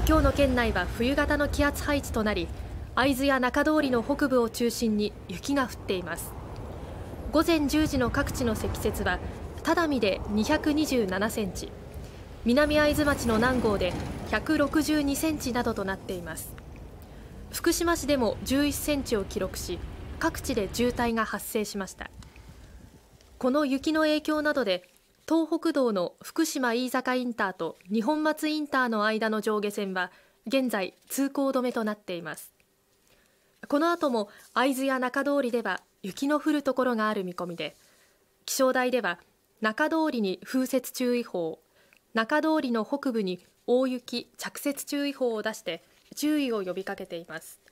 今日の県内は冬型の気圧配置となり、会津や中通りの北部を中心に雪が降っています。午前10時の各地の積雪は只見で227センチ、南会津町の南郷で162センチなどとなっています。福島市でも11センチを記録し、各地で渋滞が発生しました。この雪の影響などで東北道の福島飯坂インターと二本松インターの間の上下線は現在通行止めとなっています。この後も会津や中通りでは雪の降るところがある見込みで、気象台では中通りに風雪注意報、中通りの北部に大雪着雪注意報を出して注意を呼びかけています。